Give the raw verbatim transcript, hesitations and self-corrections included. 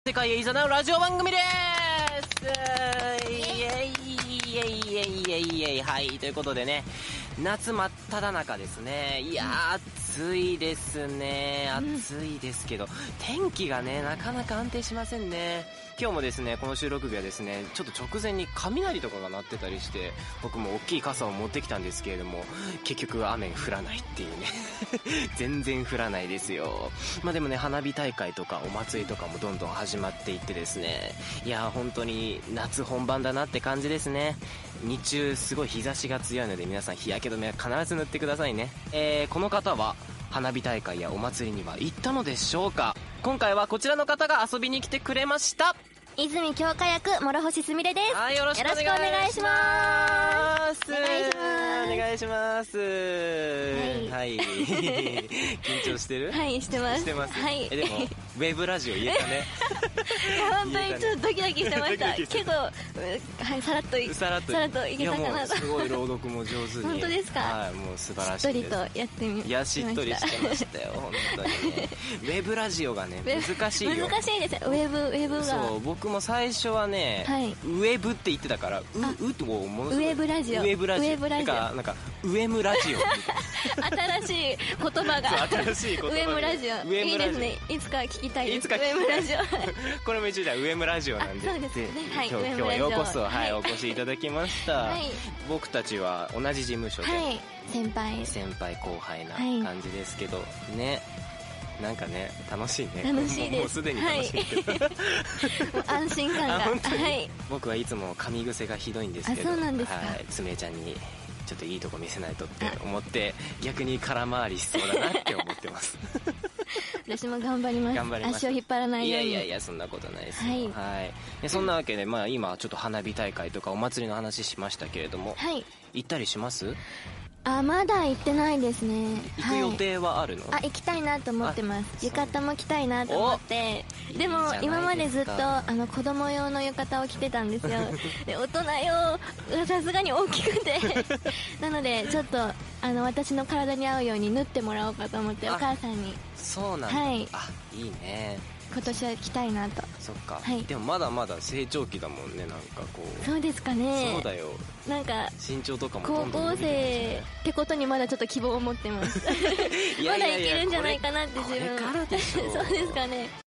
世界へいざなうラジオ番組ですイエイイエイイエイイエイイエイ。はい、ということでね、夏真っ只中ですね。いやー暑いですね。暑いですけど天気がねなかなか安定しませんね。今日もですねこの収録日はですねちょっと直前に雷とかが鳴ってたりして、僕も大きい傘を持ってきたんですけれども結局雨降らないっていうね全然降らないですよ。まあでもね花火大会とかお祭りとかもどんどん始まっていってですね、いやー本当に夏本番だなって感じですね。日中すごい日差しが強いので皆さん日焼け止めは必ず塗ってくださいね。えー、この方は花火大会やお祭りには行ったのでしょうか。今回はこちらの方が遊びに来てくれました。 泉京香役諸星すみれです。 はい、よろしくお願いしますお願いしますお願いしますはい、はい、緊張してる？ はいしてますしてます、 はい、 えでもウェブラジオ言えたね本当にちょっとドキドキしてましたけど、はい、さらっといさらっとさらっといけたかなと。 いやもうすごい朗読も上手に本当ですか？ はい、もう素晴らしいです。 しっとりとやってみました。 いやしっとりしてましたよ本当にねウェブラジオがね難しいよ。 難しいですよウェブウェブが。 そう僕も最初はね、はい、ウェブって言ってたからううとものすごいウェブラジオウェブラジオウェブラジオなんかウェムラジオみたいな新しい言葉が新しい言葉ウェブラジオいいですね。いつか聞きたいです。 いつか聞きたいウェブラジオこれも一応じゃあウェムラジオなんで、 そうですね、はい、 今日はようこそ、はい、 はい、 お越しいただきました、はい、僕たちは同じ事務所で、 はい、先輩先輩後輩な感じですけど、はい、ねなんかね楽しいね。 楽しいです。 もうすでに楽しいけど、はい、 安心感がはい、 僕はいつも噛み癖がひどいんですけど、 あ、そうなんですか。 はい、つめちゃんにちょっといいとこ見せないとって思って逆に空回りしそうだなって思ってます私も頑張ります。頑張ります。足を引っ張らないように。 いやいやいやそんなことないですよ。 はい、 はい、でそんなわけで、まあ、今ちょっと花火大会とかお祭りの話しましたけれども、はい、行ったりします？ あ、まだ行ってないですね。 行く予定はあるの？ はい、あ、行きたいなと思ってます。浴衣も着たいなと思って。でも今までずっとあの子供用の浴衣を着てたんですよで大人用さすがに大きくてなのでちょっとあの私の体に合うように縫ってもらおうかと思ってお母さんに。 そうなんだ、はい、あ、いいね。 今年は着たいなと。 そっか、 はい、 でもまだまだ成長期だもんね。なんかこう。 そうですかね。 そうだよ。 なんか身長とかもどんどん高校生ってことにまだちょっと希望を持ってますまだいけるんじゃないかなって自分。 これからでしょそうですかね。